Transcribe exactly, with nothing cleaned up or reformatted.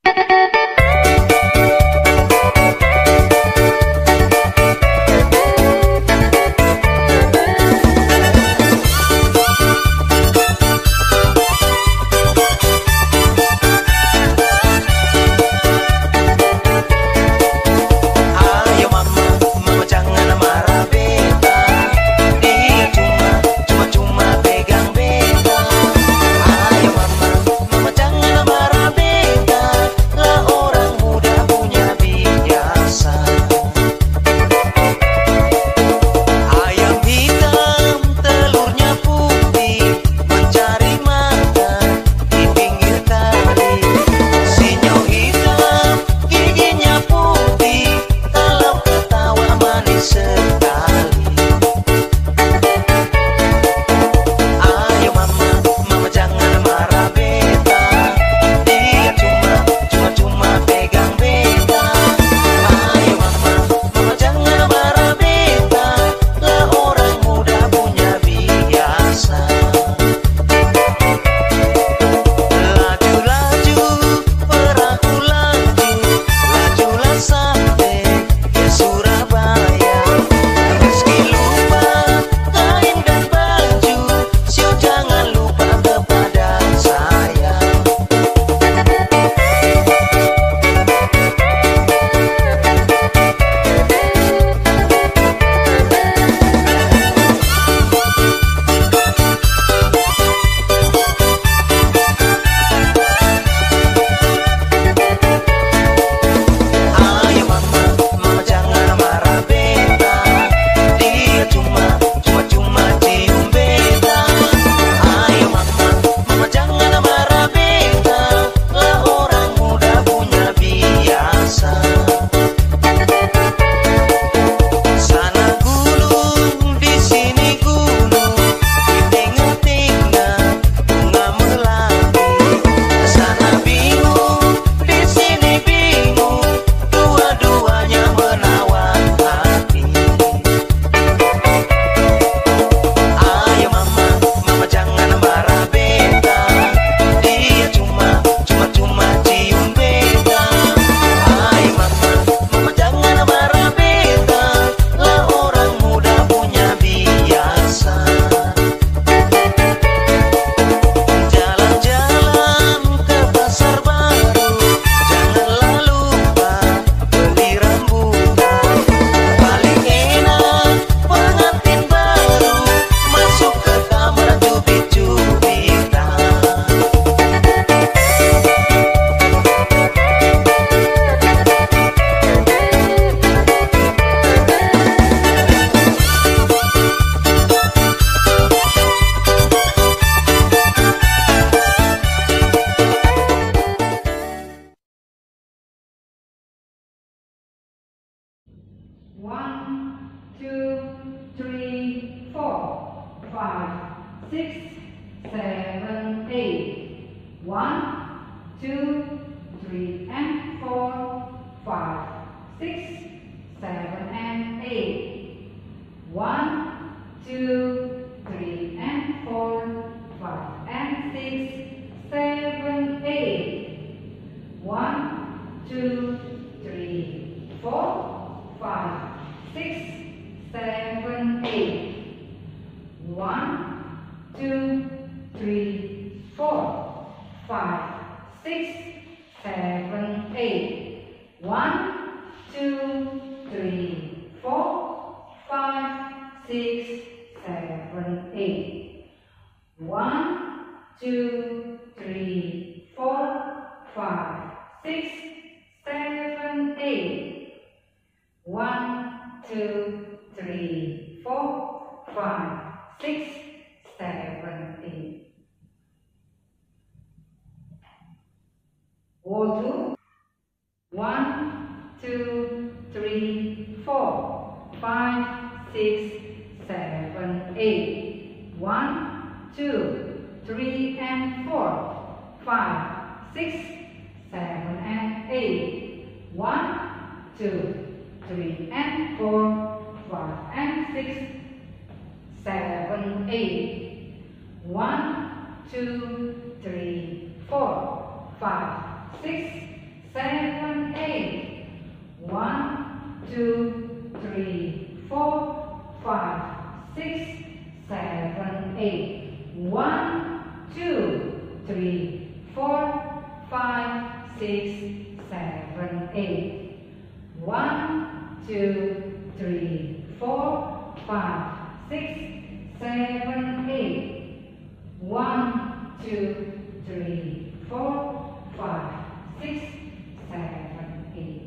One, two, three, four, five, six, seven, eight. One, two, three, and four, five, six, seven, and eight. One, two, three, and four, five, and six, seven, eight. One, two, three, four, five, six, seven, eight. One, two, three, four, five, six, seven, eight. One, two, three, four, five, six, seven, eight. One, two, three, four, five, six, seven, eight. One, two, three, four, five, six, seven, eight. All two. One, two, three, four, five, six, seven, eight. One, two, three, and four, five, six, seven, and eight. One, two, three, and four, five, and six, seven, eight. One, two, three, four, five, six, seven, eight. One, two, three, four, five, six, seven, eight. One, two, three, four, five, six, seven, eight. One, two, three, four, five, six, seven, eight. One, two, three, four, five, six, seven, eight.